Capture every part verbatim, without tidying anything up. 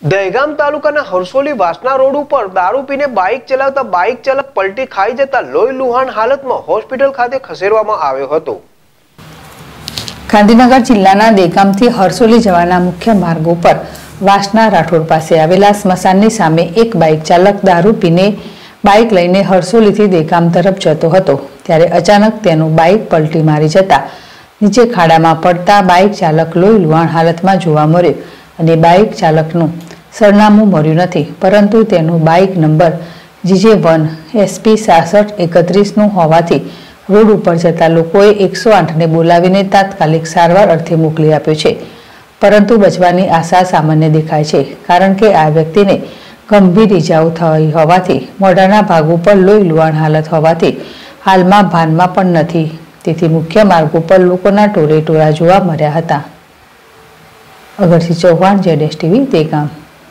દહેગામ તાલુકાના હરસોલી વાસના રોડ ઉપર દારૂ પીને બાઇક ચલાવતા બાઇક ચાલક પલટી ખાઈ જતા લોહી લુહાણ હાલતમાં હોસ્પિટલ ખાતે ખસેડવામાં આવ્યો હતો। ગાંધીનગર જિલ્લાના દહેગામથી હરસોલી જવાના મુખ્ય માર્ગ ઉપર વાસના રાઠોડ પાસે આવેલા સ્મશાનની સામે એક બાઇક ચાલક દારૂ પીને બાઇક લઈને હરસોલીથી દહેગામ તરફ જતો હતો, ત્યારે અચાનક તેનું બાઇક પલટી મારી જતા નીચે ખાડામાં પડતા બાઇક ચાલક લોહી લુહાણ હાલતમાં જોવા મળ્યો અને બાઇક ચાલકનું સરનામું મળ્યું નથી, પરંતુ તેનું bike number GJ one SP સાસઠ એકત્રીસનું હોવાથી રોડ ઉપર જતા લોકોએ એકસો આઠને બોલાવીને તાત્કાલિક સારવાર અર્થે મોકલી આપ્યો છે, પરંતુ બચવાની આશા સામાન્ય દેખાય છે, કારણ કે આ વ્યક્તિને ગંભીર ઇજાઓ થઈ હોવાથી મોઢાના ભાગ ઉપર લોહી લુહાણ હાલત હોવાથી હાલમાં ભાનમાં પણ નથી, તેથી મુખ્ય માર્ગ ઉપર લોકોના ટોળે ટોળા જોવા મળ્યા હતા। અગરસિંહ ચૌહાણ, જેડેશ ટીવી, દહેગામ।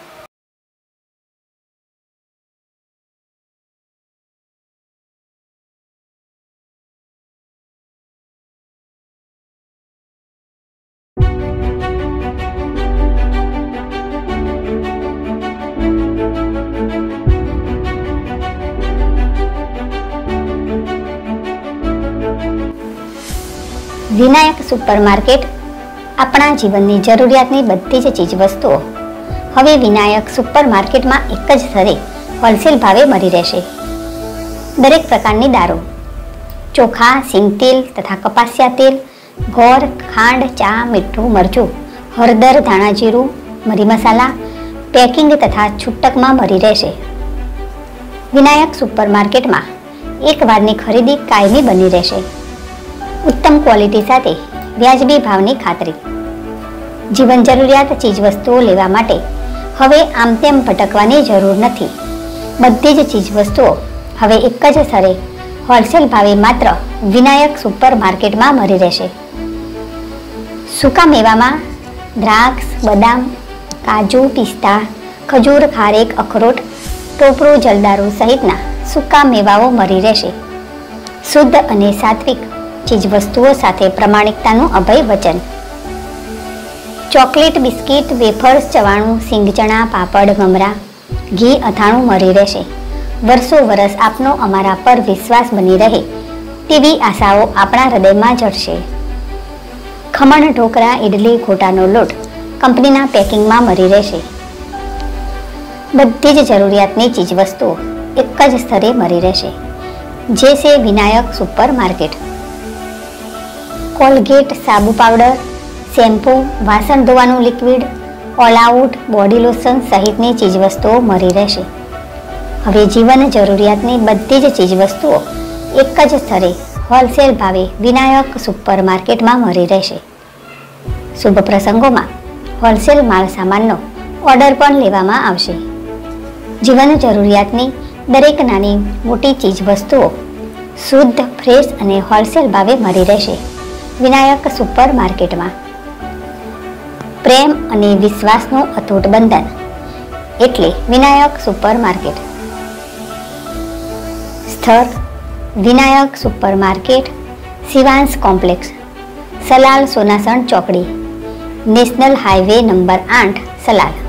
વિનાયક સુપરમાર્કેટ આપણા જીવનની જરૂરિયાતની બધી જ ચીજવસ્તુઓ હવે વિનાયક સુપરમાર્કેટમાં એક જ સ્થળે હોલસેલ ભાવે મળી રહેશે। દરેક પ્રકારની દારૂ, ચોખા, સિંગતેલ તથા કપાસિયા તેલ, ગોળ, ખાંડ, ચા, મીઠું, મરચું, હળદર, ધાણા જીરું, મરી મસાલા પેકિંગ તથા છૂટકમાં મળી રહેશે। વિનાયક સુપરમાર્કેટમાં એક વારની ખરીદી કાયમી બની રહેશે। ઉત્તમ ક્વોલિટી સાથે વ્યાજબી ભાવની ખાતરી। જીવન જરૂરિયાત ચીજવસ્તુઓ લેવા માટે હવે આમ તેમ ભટકવાની જરૂર નથી। બધી જ ચીજવસ્તુઓ હવે એક જ સ્થળે હોલસેલ ભાવે માત્ર વિનાયક સુપર માર્કેટમાં મળી રહેશે। સૂકા મેવામાં દ્રાક્ષ, બદામ, કાજુ, પિસ્તા, ખજૂર, ખારેક, અખરોટ, ટોપરું, જલદારુ સહિતના સૂકા મેવાઓ મળી રહેશે। શુદ્ધ અને સાત્વિક ચીજવસ્તુઓ સાથે પ્રમાણિકતાનું અભય વચન। ચોકલેટ, બિસ્કિટ, વેફર્સ, ચવાણું, સિંગચણા, પાપડ, મમરા, ઘી, અથાણું મળી રહેશે। વર્ષો વર્ષ આપનો અમારા પર વિશ્વાસ બની રહે તેવી આશાઓ આપણા હૃદયમાં જડશે। ખમણ, ઢોકળા, ઇડલી, ગોટાનો લોટ કંપનીના પેકિંગમાં મળી રહેશે। બધી જ જરૂરિયાતની ચીજવસ્તુઓ એક જ સ્થળે મળી રહેશે, જે છે વિનાયક સુપર માર્કેટ। કોલગેટ, સાબુ પાવડર, શેમ્પૂ, વાસણ ધોવાનું liquid, all out, body lotion સહિતની ચીજવસ્તુઓ મળી રહેશે। હવે જીવન જરૂરિયાતની બધી જ ચીજવસ્તુઓ એક જ સ્થળે હોલસેલ ભાવે વિનાયક સુપર માર્કેટમાં મળી રહેશે। શુભ પ્રસંગોમાં હોલસેલ માલ સામાનનો ઓર્ડર પણ લેવામાં આવશે। જીવન જરૂરિયાતની દરેક નાની મોટી ચીજવસ્તુઓ શુદ્ધ, ફ્રેશ અને હોલસેલ ભાવે મળી રહેશે વિનાયક સુપર માર્કેટમાં। પ્રેમ અને વિશ્વાસનું અતૂટ બંધન એટલે વિનાયક સુપર માર્કેટ। સ્થળ Vinayak super market, Shivansh complex, Salal Sonasan ચોકડી, નેશનલ હાઈવે નંબર આઠ, સલાલ।